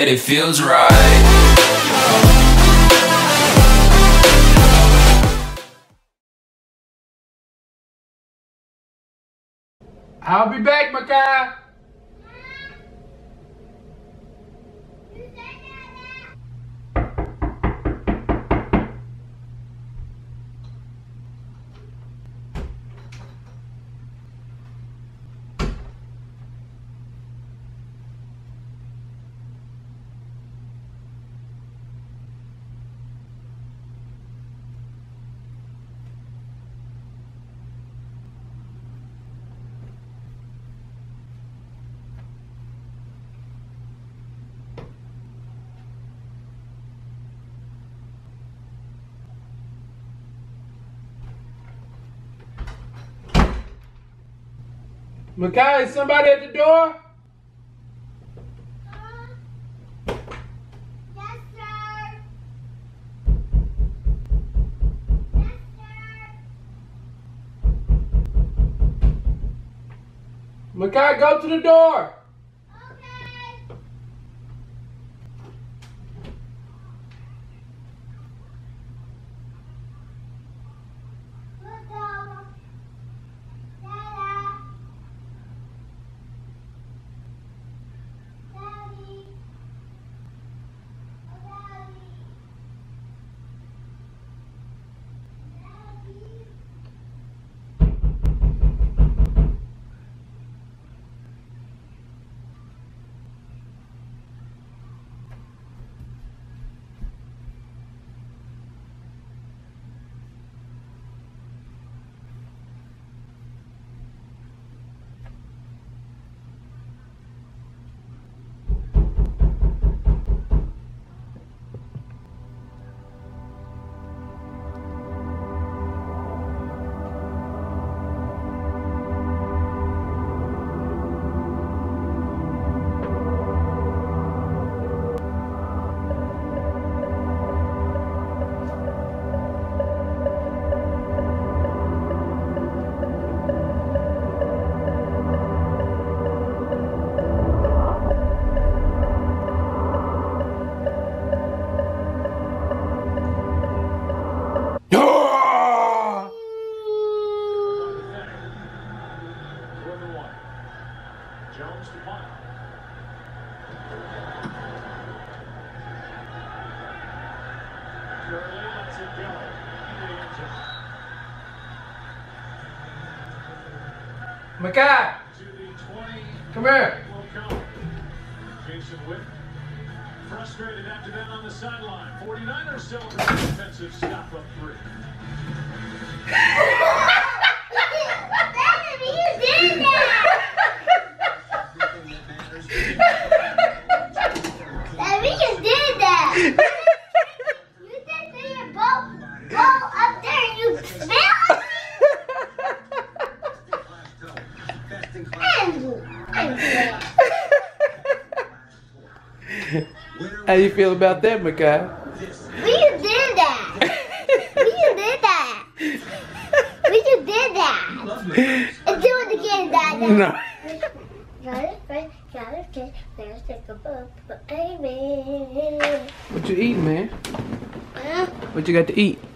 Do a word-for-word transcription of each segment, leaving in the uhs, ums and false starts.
that it feels right. I'll be back, Makih. Makih, is somebody at the door? Uh, yes, sir. Yes, sir. Makih, go to the door. Okay. Good dog. Dada. Daddy. Oh, Daddy. Daddy. Jones to punt. Gurley lets it go. Into the end zone. Makih, To the twenty. come here. Will come. Jason Witt frustrated after that on the sideline. forty-niners celebrate defensive stop up three. Daddy, you did that! Daddy, you did that! You did that your boat, boat up there and you smelled it? How you feel about that, Makih? We just did that! We just did that! We just did that! And do it again, Dad. No. Got it, right? Got it, okay. Let's take a book, baby. What you eating, man? Huh? What you got to eat?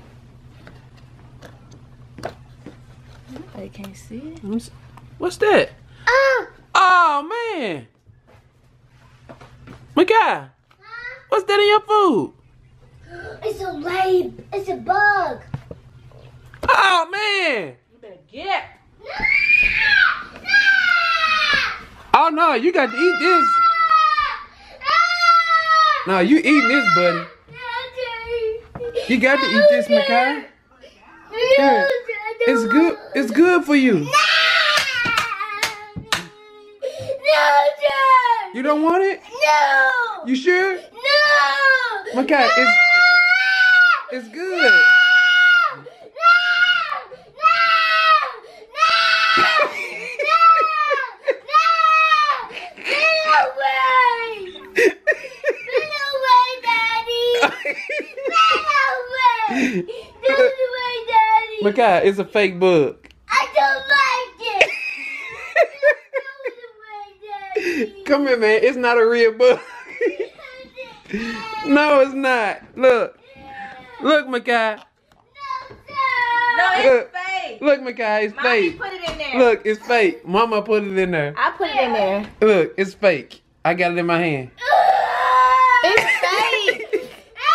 I can't see it. Let me see. What's that? Oh! Oh, man. Makih, Huh? what's that in your food? It's a lab. It's a bug. Oh, man. You better get. No! No! Oh, no, you got to eat this. No, you eating this, buddy. You got to eat this, Makih. Here. It's good. It's good for you. No, Dad! You don't want it? No! You sure? No! Makih, it's, it's good. No! No! No! No! Get away! Get away, Daddy! Get away! Get away, Daddy! Makih, it's a fake bug. I don't like it! Get away, Daddy! Come here, man. It's not a real bug. I No, it's not. Look. Look, Makih. No, it's Look. fake. Look, Makih, it's Mommy fake. put it in there. Look, it's fake. Mama put it in there. I put it in there. Look, it's fake. I got it in my hand. It's fake.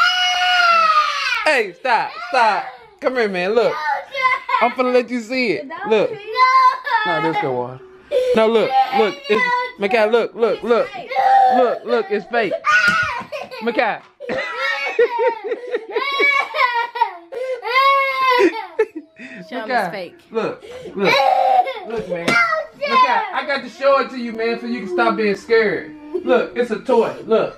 Hey, stop, stop. Come here, man. Look. I'm finna let you see it. Look. No, this go on. No, look, look. It's Makih, look, look, look. Look, look, it's fake. Makih. Show me Makih, it's fake. Look, look, look, man. Makih, I got to show it to you, man, so you can stop being scared. Look, it's a toy. Look.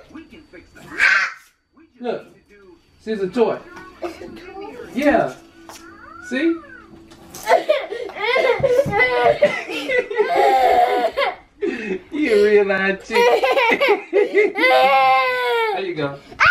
Look. See, it's a toy. Yeah. See? You realize chick. There you go.